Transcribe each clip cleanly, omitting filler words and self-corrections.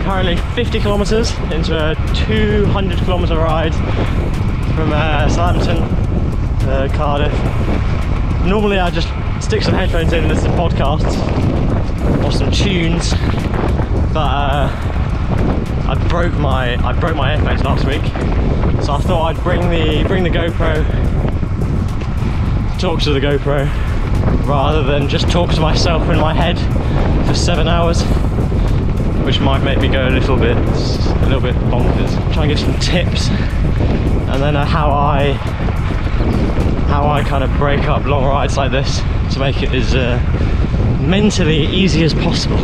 currently 50 kilometers into a 200 kilometer ride from Southampton to Cardiff. Normally I just stick some headphones in and listen to podcasts or some tunes, but I broke my earphones last week, so I thought I'd bring the GoPro, talk to the GoPro rather than just talk to myself in my head for 7 hours, which might make me go a little bit bonkers. Try and give some tips, and then how I kind of break up long rides like this to make it as mentally easy as possible.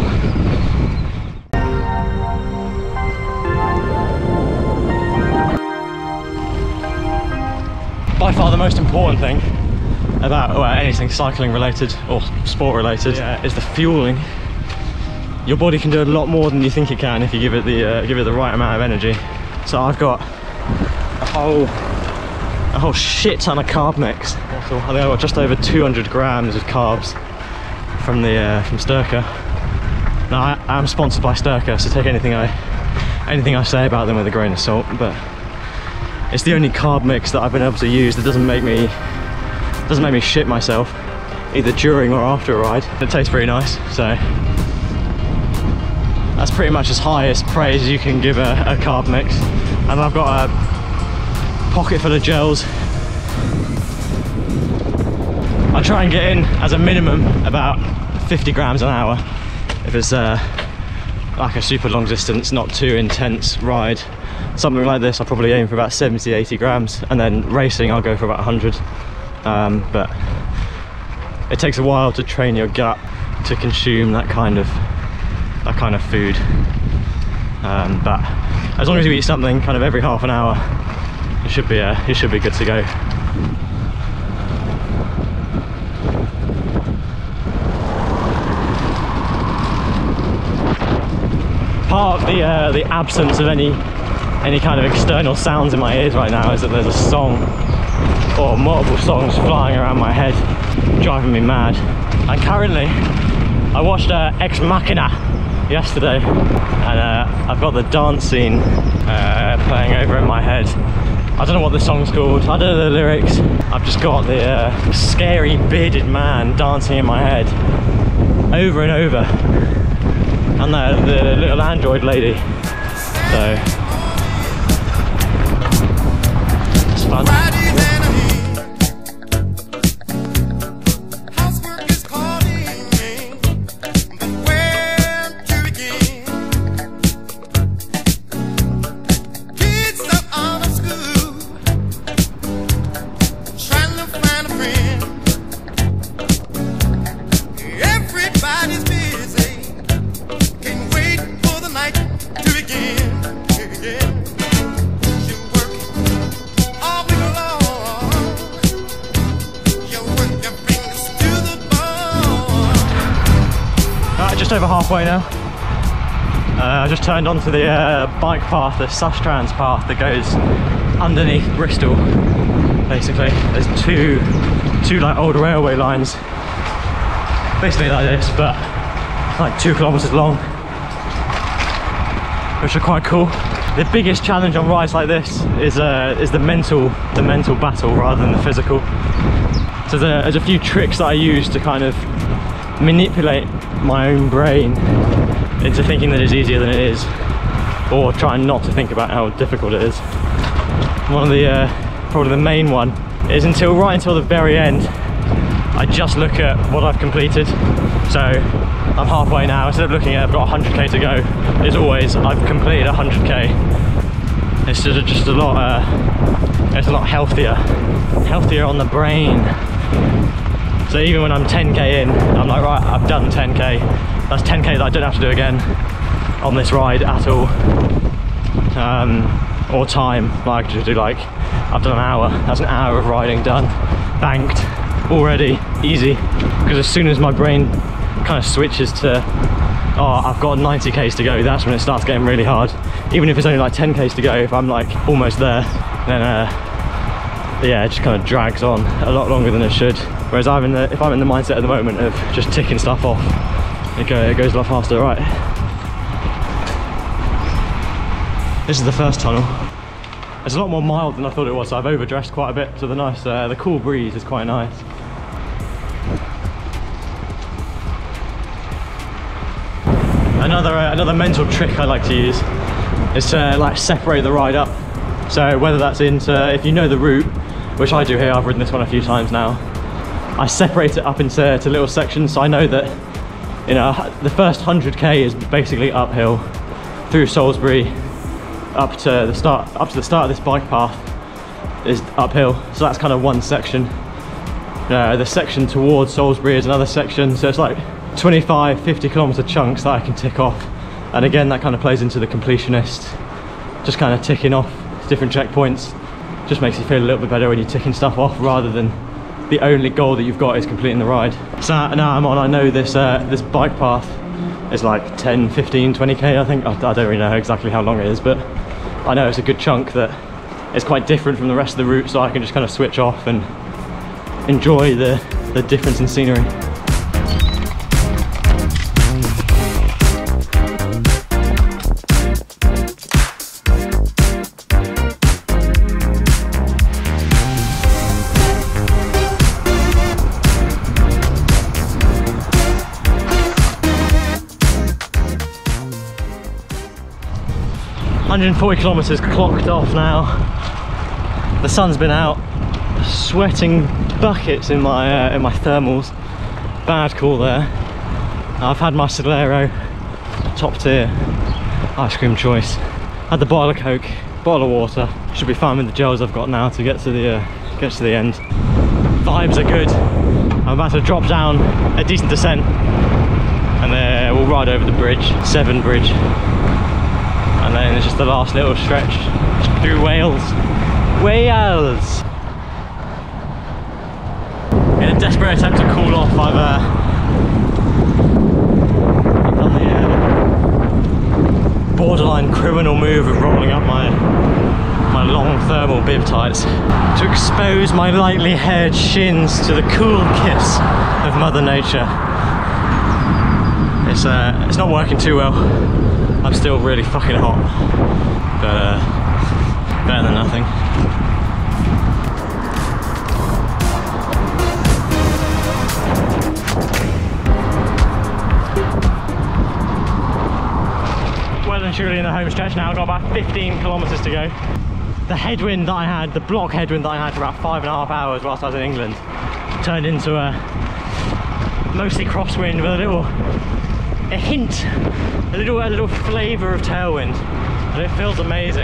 By far the most important thing about anything cycling related or sport related is the fueling. Your body can do a lot more than you think it can if you give it the right amount of energy. So I've got a whole shit ton of carb mix. So I think I've got just over 200 grams of carbs from Styrke. Now I am sponsored by Styrke, so take anything I say about them with a grain of salt, but it's the only carb mix that I've been able to use that doesn't make me shit myself either during or after a ride. It tastes pretty nice, so that's pretty much as highest praise you can give a carb mix. And I've got a pocket full of gels. I try and get in as a minimum about 50 grams an hour if it's like a super long distance, not too intense ride. Something like this I'll probably aim for about 70-80 grams, and then racing I'll go for about 100. But it takes a while to train your gut to consume that kind of food. But as long as you eat something kind of every half an hour, you should be good to go. Part of the absence of any kind of external sounds in my ears right now is that there's a song or multiple songs flying around my head, driving me mad. And currently I watched Ex Machina yesterday, and I've got the dance scene playing over in my head. I don't know what the song's called, I don't know the lyrics. I've just got the scary bearded man dancing in my head over and over, and the little android lady. So it's fun. Just over halfway now. I just turned onto the bike path, the Sustrans path that goes underneath Bristol. Basically, there's two like old railway lines, basically like this, but like 2 kilometers long, which are quite cool. The biggest challenge on rides like this is the mental battle rather than the physical. So there's a few tricks that I use to kind of manipulate my own brain into thinking that it's easier than it is, or trying not to think about how difficult it is. One of the probably the main one is right until the very end I just look at what I've completed. So I'm halfway now. Instead of looking at I've got 100k to go, it's always I've completed 100k. It's just a lot it's a lot healthier on the brain. So even when I'm 10k in, I'm like, right, I've done 10k. That's 10k that I don't have to do again on this ride at all. Or time, like just do like, I've done an hour. That's an hour of riding done, banked already, easy. Because as soon as my brain kind of switches to, oh, I've got 90k's to go, that's when it starts getting really hard. Even if it's only like 10k's to go, if I'm like almost there, then yeah, it just kind of drags on a lot longer than it should. Whereas if I'm in the mindset at the moment of just ticking stuff off, it goes a lot faster, right? This is the first tunnel. It's a lot more mild than I thought it was, so I've overdressed quite a bit, so the cool breeze is quite nice. Another mental trick I like to use is to like separate the ride up. So whether that's into, if you know the route, which I do here, I've ridden this one a few times now, I separate it up into little sections, so I know that, you know, the first 100k is basically uphill through Salisbury up to the start of this bike path is uphill, so that's kind of one section. The section towards Salisbury is another section, so it's like 25-50 kilometer chunks that I can tick off, and again that kind of plays into the completionist, just kind of ticking off different checkpoints. Just makes you feel a little bit better when you're ticking stuff off rather than the only goal that you've got is completing the ride. So now I'm on, I know this this bike path is like 10, 15, 20k I think. I don't really know exactly how long it is, but I know it's a good chunk that is quite different from the rest of the route, so I can just kind of switch off and enjoy the difference in scenery. $140 kilometers clocked off now. The sun's been out, sweating buckets in my thermals. Bad cool there. I've had my Solero top tier ice cream choice. Had the bottle of Coke, bottle of water. Should be fine with the gels I've got now to get to the end. Vibes are good. I'm about to drop down a decent descent, and then we'll ride over the bridge, Severn Bridge. And then it's just the last little stretch through Wales. Wales! In a desperate attempt to cool off, I've done the borderline criminal move of rolling up my long thermal bib tights to expose my lightly haired shins to the cool kiss of Mother Nature. It's not working too well. I'm still really fucking hot, but better than nothing. Well and truly in the home stretch now. I've got about 15 kilometers to go. The headwind that I had, the block headwind that I had for about 5.5 hours whilst I was in England, turned into a mostly crosswind with a hint, a little flavour of tailwind, and it feels amazing.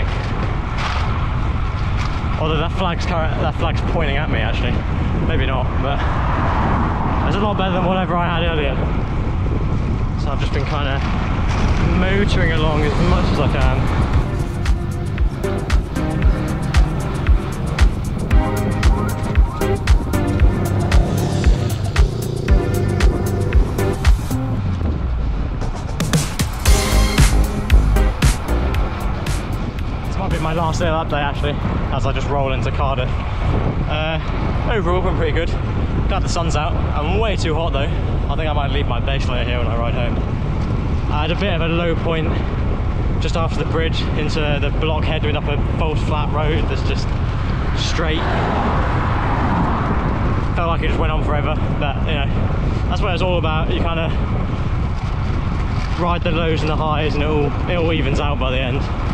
Although that flag's pointing at me actually, maybe not, but it's a lot better than whatever I had earlier. So I've just been kind of motoring along as much as I can. My last little update actually, as I just roll into Cardiff. Overall been pretty good. Glad the sun's out. I'm way too hot though. I think I might leave my base layer here when I ride home. I had a bit of a low point just after the bridge into the block headwind up a false flat road that's just straight. Felt like it just went on forever, but you know, that's what it's all about. You kind of ride the lows and the highs and it all evens out by the end.